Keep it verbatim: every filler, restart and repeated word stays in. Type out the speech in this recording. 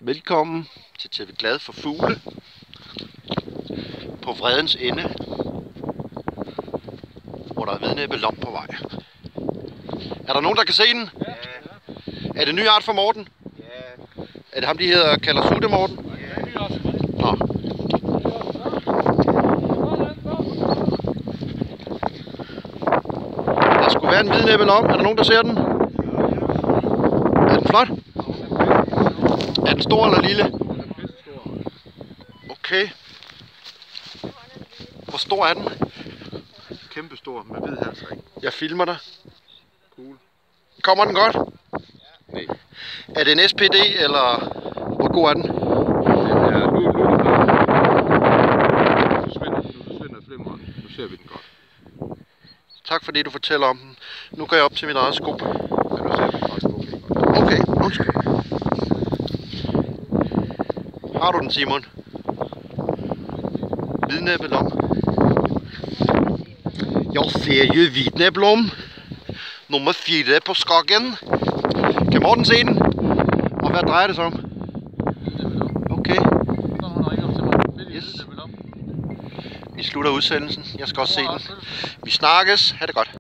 Velkommen til T V Glad for Fugle på Vredens Ende, hvor der er hvidnæbbelom på vej. Er der nogen, der kan se den? Ja. Er det ny art for Morten? Ja. Er det ham, de hedder, kalder Sutte Morten? Ja. Nå. Der skulle være en hvidnæbbelom. Er der nogen, der ser den? Er den flot? Er den stor eller lille? Okay. Hvor stor er den? Kæmpe stor med hvid halsring. Jeg filmer dig. Cool. Kommer den godt? Nej. Er det en S P D, eller hvor god er den? Den er nu, nu, nu forsvinder, nu forsvinder flimmeren. Nu ser vi den godt. Tak fordi du fortæller om den. Nu går jeg op til mit eget skub. Ja, nu ser vi den faktisk okay godt. Okay, undskyld. Har du den, Simon? Hvidnæbbelom. Jeg ser jo hvidnæbbelom. Nummer fire på skoggen. Kan Morten se den? Og hvad drejer det sig om? Okay. Yes. Vi slutter udsendelsen. Jeg skal også se den. Vi snakkes. Ha' det godt.